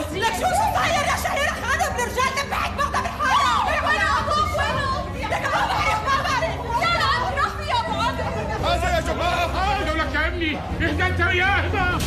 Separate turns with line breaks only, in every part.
فوزية. لك شو صاير يا شهيرة خانم؟ الرجال ذبحت بعضها بالحارة. وين ابوك؟ وينه؟ لك ما بعرف ما بعرف. يا رب راح في ابو عادل.
هذا يا جماعة هذا ولك يا ابني اهدى انت وياه اهدى.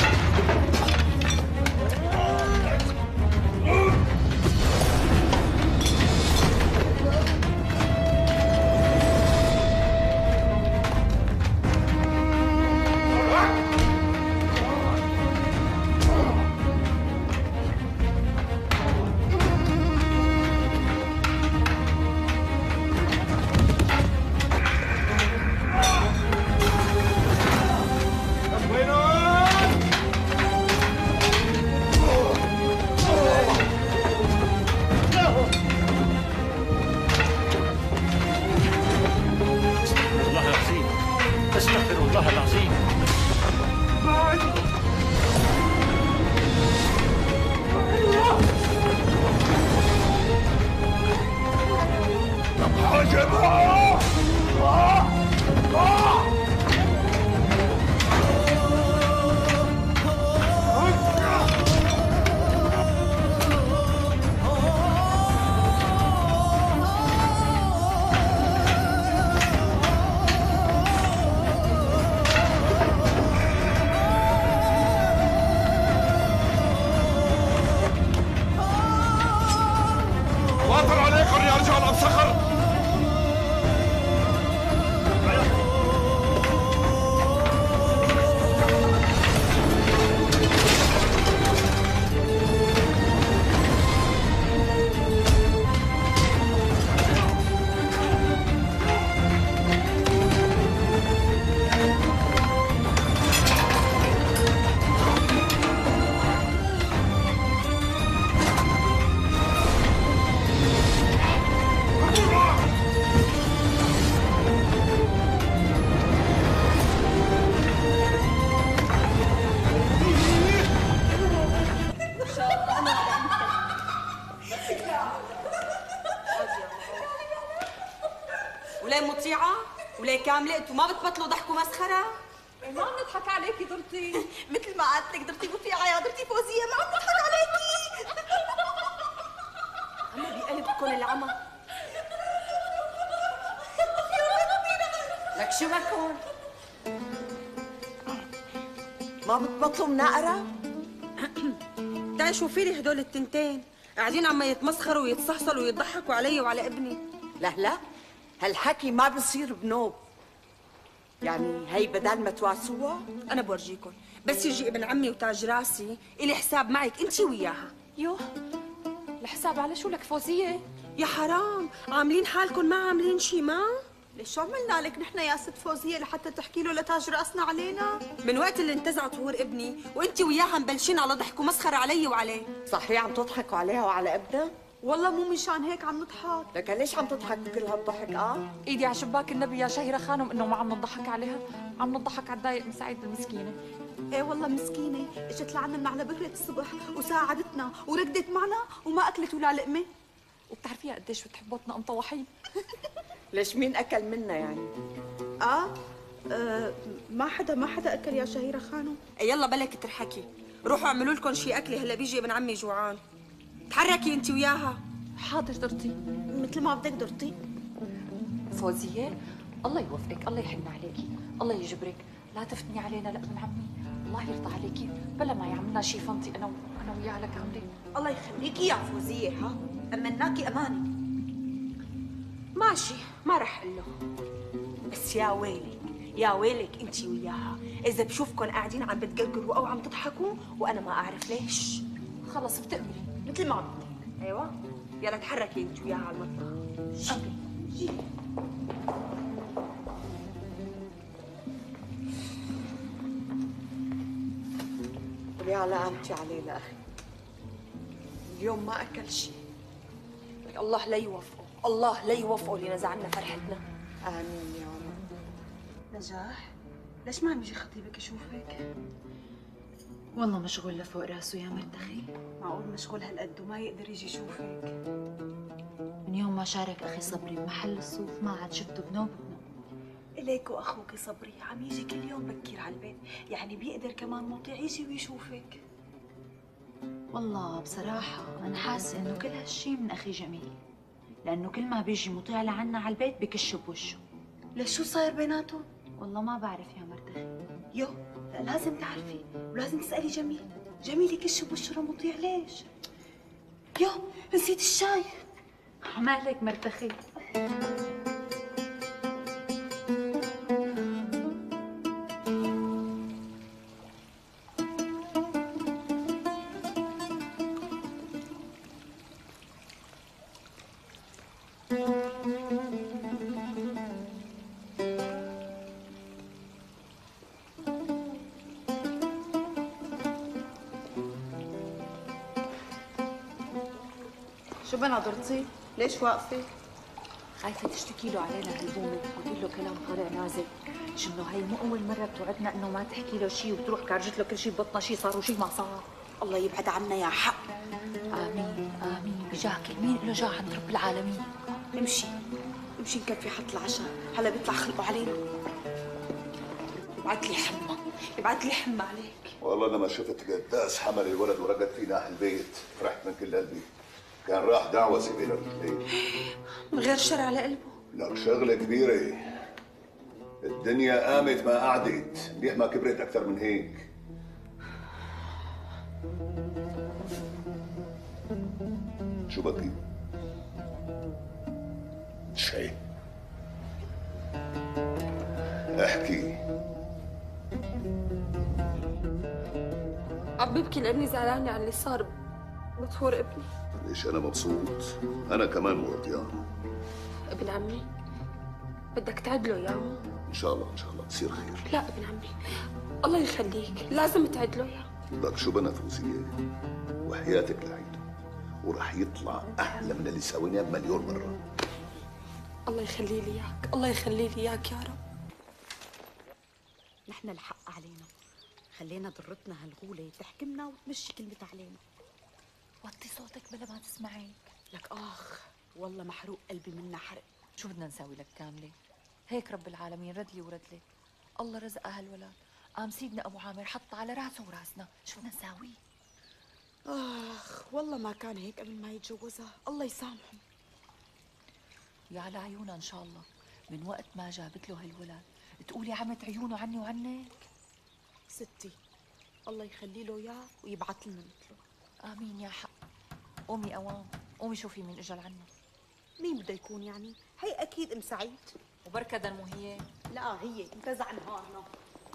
كاملة انتوا ما بتبطلوا ضحك ومسخرة؟
ما عم نضحك عليكي درتي.
مثل ما قالت لك درتي مطيعة يا درتي فوزية، ما عم نضحك عليكي. عمي بقلبكم العمى. لك شو بكون؟ ما بتبطلوا مناقرة؟ تعي شوفي لي هدول التنتين قاعدين عم يتمسخروا ويتصحصلوا ويضحكوا علي وعلى ابني. لا هالحكي ما بصير بنوب. يعني هي بدل ما تواسوها انا بورجيكم، بس يجي ابن عمي وتاج راسي الي حساب معك انت وياها.
يوه الحساب على شو لك فوزية؟
يا حرام عاملين حالكم ما عاملين شي. ما
ليش شو عملنا لك نحن يا ست فوزية لحتى تحكي له لتاج راسنا علينا؟
من وقت اللي انتزع طهور ابني وانت وياها مبلشين على ضحك ومسخره علي وعليه. صحيح عم تضحكوا عليها وعلى ابنها؟
والله مو مشان هيك عم نضحك.
لك ليش عم تضحكوا كل هالضحك؟
ايدي على شباك النبي يا شهيرة خانم انه ما عم نضحك عليها، عم نضحك على الضايق مساعد المسكينة.
ايه والله مسكينة، اجت لعنا من على بكرة الصبح وساعدتنا وركضت معنا وما اكلت ولا لقمة.
وبتعرفيها قديش بتحبطنا مطوحين.
ليش مين اكل منا يعني؟
ما حدا اكل يا شهيرة خانم.
يلا بلك ترحكي، روحوا اعملوا لكم شي اكل، هلا بيجي ابن عمي جوعان. تحركي انت وياها.
حاضر درتي
مثل ما بدك درتي.
فوزية الله يوفقك، الله يحن عليكي، الله يجبرك، لا تفتني علينا لابن عمي، الله يرضى عليكي، بلا ما يعملنا شي فنطي انا وياها لك عاملين.
الله يخليكي يا فوزية، ها امناكي اماني.
ماشي ما رح اقول له، بس يا ويلك انت وياها اذا بشوفكم قاعدين عم بتقرقروا او عم تضحكوا وانا ما اعرف ليش.
خلص بتقبلي
مثل ما بدك.
ايوه يلا تحركي انت وياها على المطبخ. قولي على قامتي عليه لاخي، اليوم ما اكل شيء. الله لا يوفقه، الله لا يوفقه اللي نزع عنا فرحتنا. امين يا رب.
نجاح ليش ما عم يجي خطيبك يشوفك؟
والله مشغول لفوق راسه يا مرتخي.
معقول مشغول هالقد وما يقدر يجي يشوفك؟
من يوم ما شارك اخي صبري بمحل الصوف ما عاد شفته بنوب.
إليك واخوك صبري عم يجي كل يوم بكير على البيت، يعني بيقدر كمان مطيع يجي ويشوفك.
والله بصراحة أنا حاسة إنه كل هالشي من أخي جميل، لأنه كل ما بيجي مطيع لعنا على البيت بكش بوشه.
ليش شو صاير بيناتهم؟
والله ما بعرف يا مرتخي.
يو، لا لازم تعرفي ولازم تسألي جميل. جميل يكش بوشه مطيع ليش؟ يو، نسيت الشاي.
مالك مرتخي؟
شو بناظرتي؟ ليش واقفة؟
خايفة تشتكي له علينا هالبومة وتقول له كلام طالع نازل، شنو هي مو أول مرة بتوعدنا إنه ما تحكي له شيء وتروح كارجت له كل شيء ببطنها، شيء صار وشيء ما صار.
الله يبعد عنا يا حق.
آمين آمين بجاك، مين له جاه عند رب العالمين.
امشي امشي نكفي حط العشاء، هلا بيطلع خلقه علينا. يبعت لي حمى، يبعت لي حمى عليك.
والله لما شفت قداس حمل الولد ورقد في ناحية البيت فرحت من كل قلبي. كان راح دعوة سبيل الرجلين.
من غير شر على قلبه.
لك شغلة كبيرة. الدنيا قامت ما قعدت، منيح ما كبرت أكثر من هيك. شو بكي؟ شيء. احكي.
عم ببكي لاني زعلانه على اللي صار بطهور ابني.
ليش أنا مبسوط؟ أنا كمان مرضيان.
ابن عمي بدك تعدله اياه.
إن شاء الله إن شاء الله بصير خير.
لا ابن عمي الله يخليك لازم تعدله اياه.
لك شو بنا فوزية؟ وحياتك لعيد وراح يطلع أحلى من اللي سويناه بمليون مرة.
الله يخلي لي اياك، الله يخلي لي اياك يا رب.
نحن الحق علينا، خلينا ضرتنا هالغولة تحكمنا وتمشي كلمتها علينا.
وطي صوتك بلا ما تسمعيك.
لك والله محروق قلبي منا حرق.
شو بدنا نساوي لك كاملة؟ هيك رب العالمين رد لي ورد لك، الله رزقها هالولد، قام سيدنا أبو عامر حط على راسه وراسنا، شو بدنا نساوي؟
والله ما كان هيك قبل ما يتجوزها، الله يسامحه.
يا على عيونها إن شاء الله، من وقت ما جابت له هالولد تقولي عمت عيونه عني وعنك.
ستي الله يخلي له اياه ويبعث لنا مثله.
آمين يا حق. قومي أوام، قومي شوفي مين إجا لعنا.
مين بده يكون يعني؟ هي اكيد ام سعيد.
وبركة مو هي؟
لا هي انتزع نهارنا.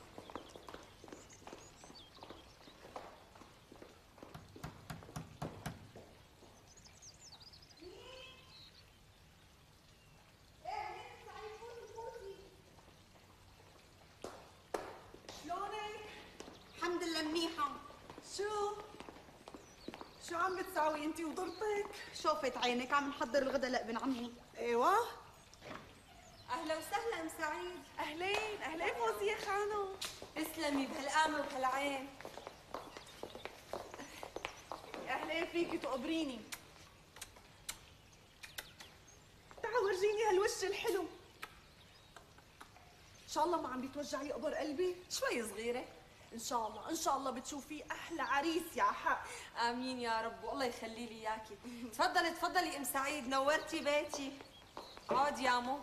شلونك؟ الحمد لله منيحة. شو عم بتساوي انتي وضرتك؟ شوفت عينك عم نحضر الغداء لابن عمي. ايوه.
اهلا وسهلا ام سعيد.
اهلين اهلين فوزية خانو.
تسلمي بهالقامه وهالعين.
اهلين فيكي تقبريني. تعا ورجيني هالوش الحلو. ان شاء الله ما عم بيتوجعي قبر قلبي.
شوي صغيره.
ان شاء الله بتشوفي احلى عريس يا حق.
امين يا رب والله يخلي لي اياكي. تفضلي تفضلي ام سعيد، نورتي بيتي. اقعدي يا مو.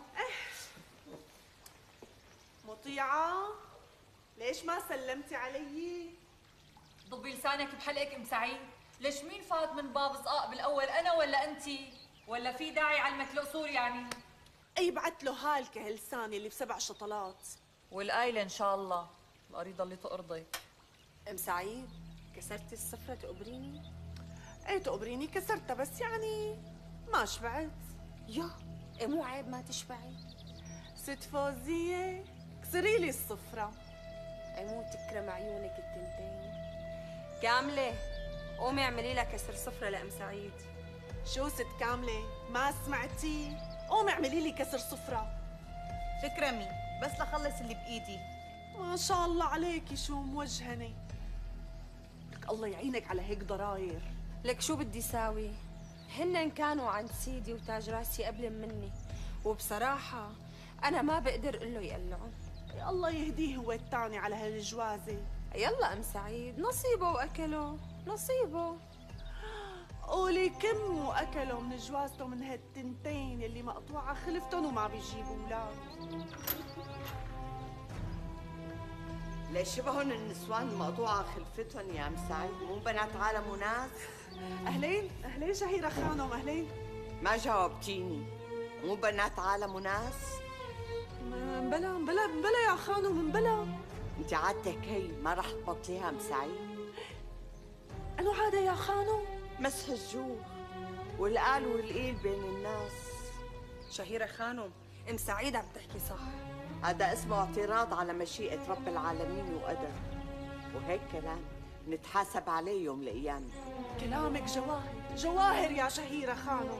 مطيعة ليش ما سلمتي علي؟
ضبي لسانك بحلقك ام سعيد، ليش مين فات من باب زقاق بالاول، انا ولا انتي؟ ولا في داعي علمك الاصول يعني؟
اي بعت له هالكه هاللسانه اللي ب7 شطلات.
والقايله ان شاء الله القريضه اللي تقرضك.
ام سعيد كسرتي السفره تقبريني؟
ايه تقبريني كسرتها بس يعني ما شبعت.
يا إيه مو عيب ما تشبعي.
ست فوزية كسري لي الصفرة.
اي مو تكرم عيونك التنتين. كاملة قومي اعملي لها كسر صفرة لأم سعيد.
شو ست كاملة ما سمعتي؟ قومي اعملي لي كسر صفرة.
تكرمي بس لخلص اللي بإيدي.
ما شاء الله عليكي شو موجهنة. لك الله يعينك على هيك ضراير.
لك شو بدي ساوي؟ هن كانوا عند سيدي وتاج راسي قبل مني، وبصراحة أنا ما بقدر أقول له يقلعهم.
يا الله يهديه هو التاني على هالجوازة.
يلا أم سعيد نصيبه وأكله نصيبه.
قولي كم واكلوا من جوازته من هالتنتين اللي مقطوعه خلفتهم وما بيجيبوا اولاد.
ليش شبهن النسوان المقطوعة خلفتهم يا ام سعيد؟ مو بنات عالم وناس؟
اهلين شهيرة خانم، اهلين.
ما جاوبتيني. مو بنات عالم وناس؟
مبلا يا خانم، مبلا.
انت عادتك هي ما رح تبطليها ام سعيد؟
انو عادة يا خانم؟
مسح الجوع والقال والقيل بين الناس.
شهيرة خانم، ام سعيد عم تحكي صح.
هذا اسمه اعتراض على مشيئة رب العالمين وقدر، وهيك كلام نتحاسب عليه يوم القيامة.
كلامك جواهر، جواهر يا شهيرة خانم.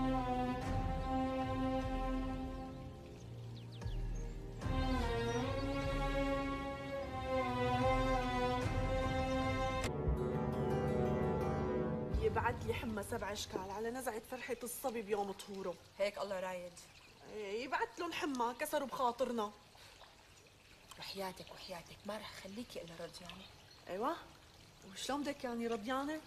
يبعت لي حمى 7 اشكال على نزعة فرحة الصبي بيوم طهوره.
هيك الله رايد.
يبعت لهم حمى كسروا بخاطرنا.
وحياتك ما رح خليكي الا رضيانه.
ايوه، وشلون بدك يعني رضيانه؟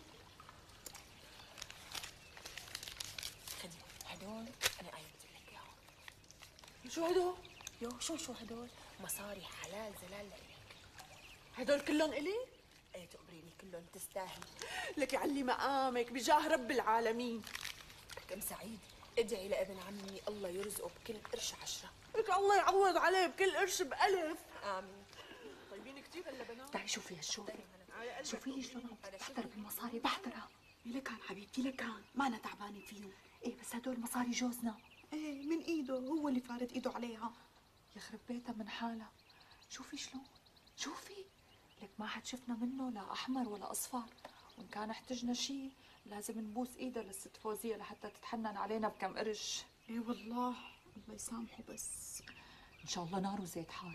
خدي هدول انا قايلت لك اياهم.
شو هدول؟
يو شو هدول؟ مصاري حلال زلال لإلك.
هدول كلهم الي؟
ايه تقبريني كلهم، تستاهل.
لك يعلي مقامك بجاه رب العالمين.
لك ام سعيد ادعي لابن عمي الله يرزقه بكل قرش 10.
لك الله يعوض عليه بكل قرش ب1000.
امين.
طيبين كثير هلا بنات.
تعي شوفي هالشوفة، شوفي لي شلون عم تحتر بالمصاري. بحترها.
لكان حبيبتي لكان، ما أنا تعبانة فيهم.
ايه بس هدول مصاري جوزنا.
ايه من ايده، هو اللي فارد ايده عليها.
يخرب بيتها من حالها. شوفي شلون، شوفي لك ما حد شفنا منه لا احمر ولا اصفر، وان كان احتجنا شيء لازم نبوس ايدها للست فوزيه لحتى تتحنن علينا بكم قرش.
ايه والله الله يسامحه. بس
ان شاء الله نار وزيت حار.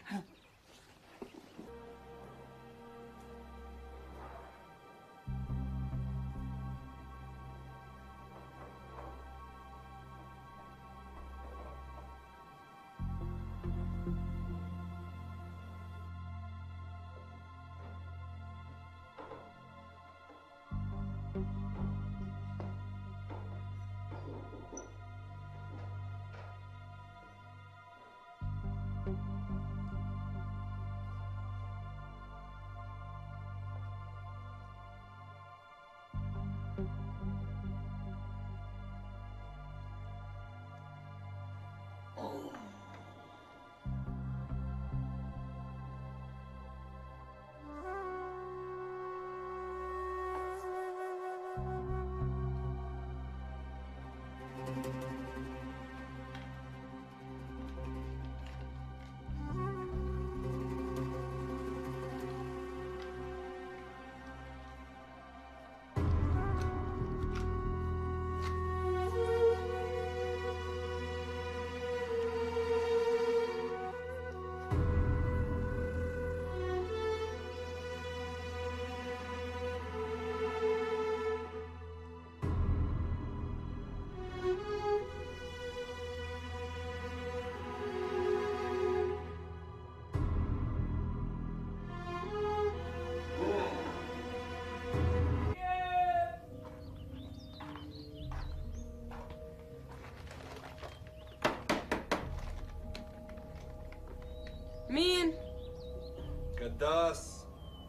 مين؟
قداس.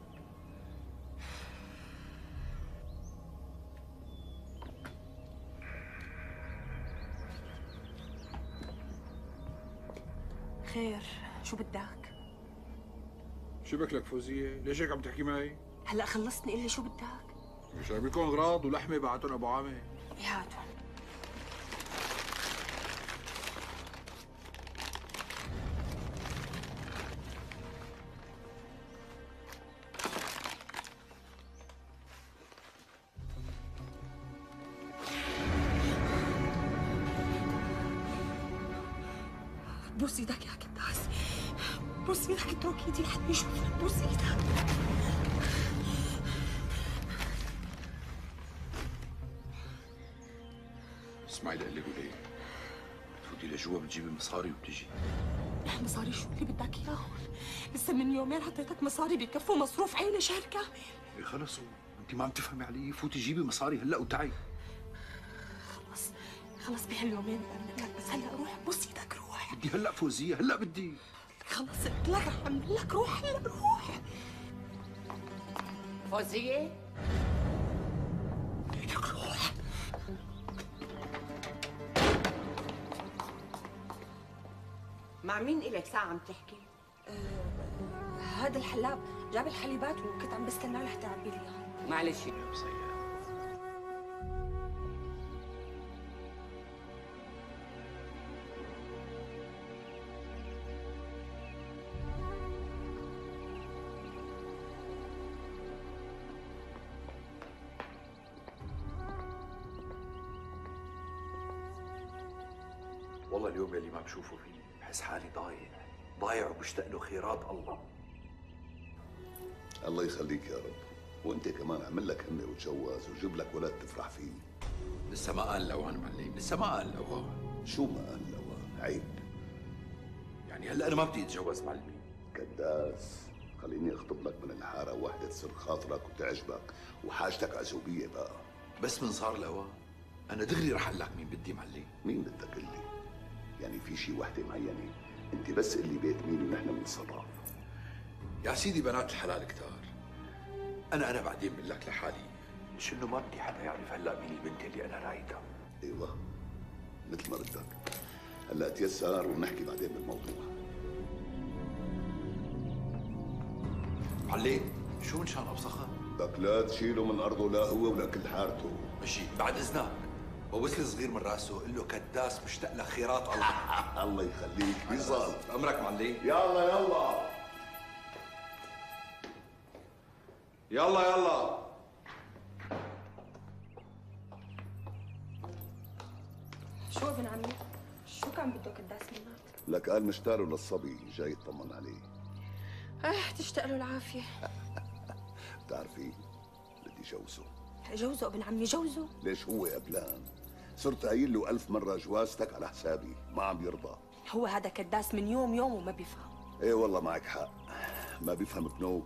خير، شو بدك؟
شو بك لك فوزية؟ ليش هيك عم تحكي معي؟
هلا خلصتني، قل لي شو بدك؟
مش عم لكم اغراض ولحمة بعتهم ابو عامر.
هاتهم. بوس ايدك يا قداس، بوس ايدك، اترك ايدي لحد يشوفنا، بوس ايدك.
اسمعي لقلي قولي، بتفوتي لجوا بتجيبي مصاري وبتجي.
مصاري شو اللي بدك اياهم؟ لسه من يومين عطيتك مصاري بكفوا مصروف عيلة شركة.
إيه خلص، انت ما عم تفهمي علي، فوتي جيبي مصاري هلا وتعي.
خلص بهاليومين بعمل لك، بس هلا روح بوس ايدك روح.
بدي هلا فوزية، هلا بدي.
خلص قلت لك رح اعمل لك، روح هلا روح.
فوزية
لك روح.
مع مين إلك ساعة عم تحكي؟
هذا الحلاب جاب الحليبات وكنت عم بستناه لحتى يعبي لي اياها.
معلش.
والله اليوم يلي ما بشوفه فيه بحس حالي ضايع وبشتاق له خيرات الله.
الله يخليك يا رب، وانت كمان اعمل لك همه وتجوز وجيب لك ولد تفرح فيه.
لسه ما قال الاوان معلم، لسه ما قال الاوان.
شو ما قال الاوان؟ عيب.
يعني هلا انا ما بدي اتجوز معلمي.
كداس، خليني اخطب لك من الحاره واحده تصير خاطرك وتعجبك وحاجتك عزوبيه بقى.
بس من صار الاوان انا دغري رح اقول لك مين بدي معلم.
مين بدك قل لي؟ يعني في شي وحده معينه؟ انت بس قل لي بيت مين ونحن بنتصرف.
يا سيدي بنات الحلال كتار. انا بعدين بقول لك لحالي، مش انه ما بدي حدا يعرف هلا مين البنت اللي انا رايدها.
ايوه مثل ما بدك. هلا تيسر ونحكي بعدين بالموضوع.
معلم شو من شان ابصخه؟
بدك لا تشيله من ارضه لا هو ولا كل حارته.
ماشي بعد اذنك. وبس الصغير من راسه قل له كداس مشتاق لك خيرات الله.
الله يخليك بيصال.
امرك معلم.
يلا يلا
يلا
شو ابن عمي؟ شو كان بده كداس منك؟
لك قال مشتاق له للصبي جاي يطمن عليه.
تشتاق له العافيه.
بتعرفي بدي جوزه.
جوزه ابن عمي جوزه.
ليش هو قبلان؟ صرت قايل له 1000 مرة جوازتك على حسابي، ما عم يرضى.
هو هذا كداس من يوم وما بيفهم.
ايه والله معك حق، ما بيفهم بنوب.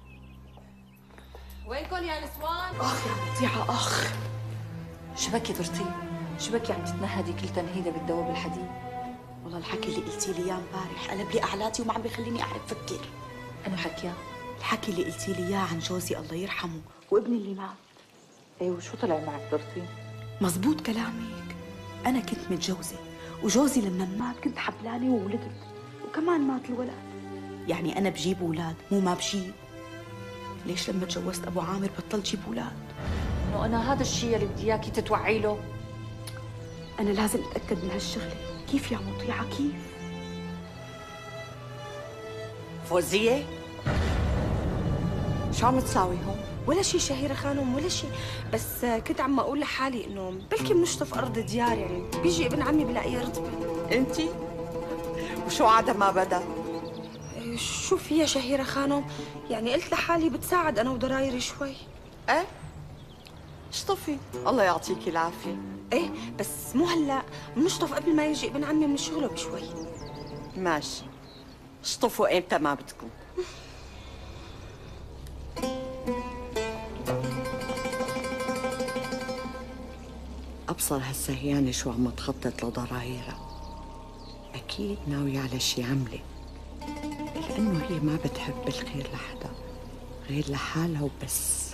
وينكم يا نسوان؟
اخ يا مطيعه اخ. شبكي درتي؟ شبكي عم تتنهدي كل تنهيده بالدواء بالحديد؟
والله الحكي اللي قلتي لي اياه امبارح قلب لي اعلاتي وما عم بيخليني اعرف افكر.
انا حكيها؟
الحكي اللي قلتي لي اياه عن جوزي الله يرحمه وابني اللي مات.
ايه وشو طلع معك درتي؟
مزبوط كلامك. انا كنت متجوزه وجوزي لما مات كنت حبلانه وولدت وكمان مات الولد. يعني انا بجيب اولاد مو ما بجيب. ليش لما تجوزت ابو عامر بطلت جيب اولاد؟
انه انا هذا الشيء اللي بدي اياكي تتوعي له.
انا لازم اتاكد من هالشغله. كيف يا مطيعه كيف؟
فوزية شو عم تساوي هون؟
ولا شيء شهيرة خانم ولا شيء، بس كنت عم اقول لحالي انه بلكي بنشطف ارض ديار، يعني بيجي ابن عمي بلاقيها رطبه.
انتي وشو عادة ما بدا؟
شو فيها شهيرة خانم؟ يعني قلت لحالي بتساعد انا وضرايري شوي.
ايه اشطفي الله يعطيكي العافية.
ايه بس مو هلا، بنشطف قبل ما يجي ابن عمي من شغله بشوي.
ماشي اشطفوا امتى ما بدكم. أبصر هالسهيانة شو عم تخطط لضرايرها. أكيد ناوية على شي عملة، لأنه هي ما بتحب الخير لحدا غير لحالها وبس.